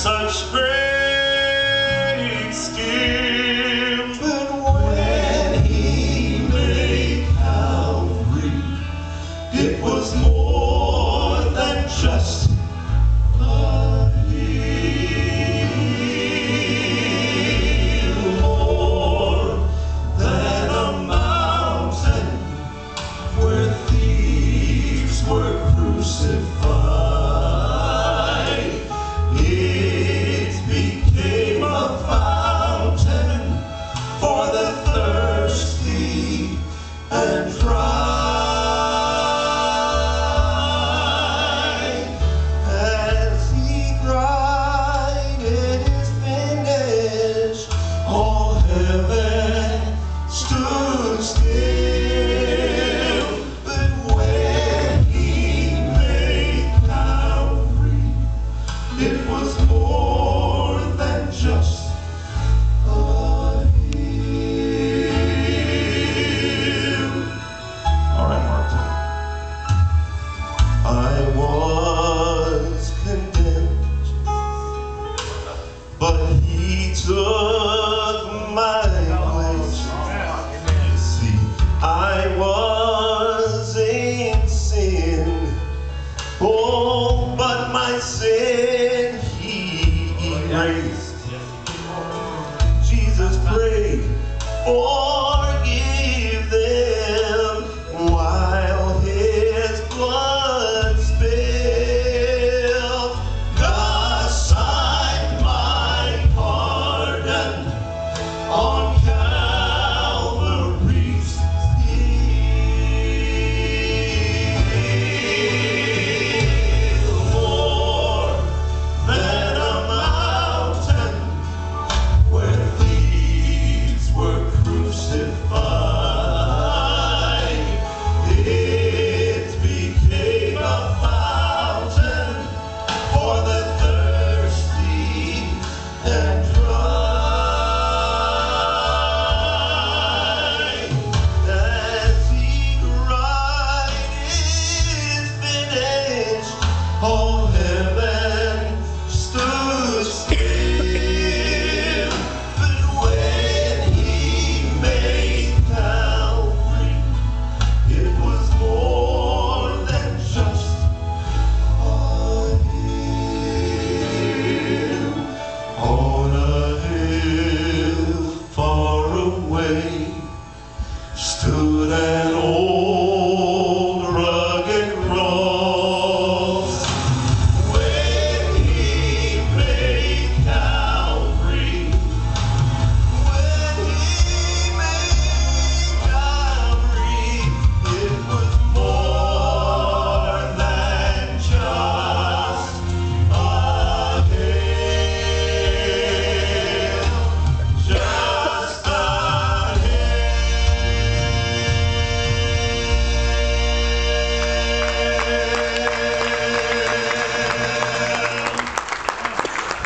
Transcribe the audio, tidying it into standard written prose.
such great skill. But when he made Calvary, it was more than just a hill, more than a mountain where thieves were crucified. It became a fountain for the thirsty and dry. As he cried, "It is finished," all heaven stood still. But when he made Calvary, it was more than just a hill. All right, Mark. I was condemned, but he took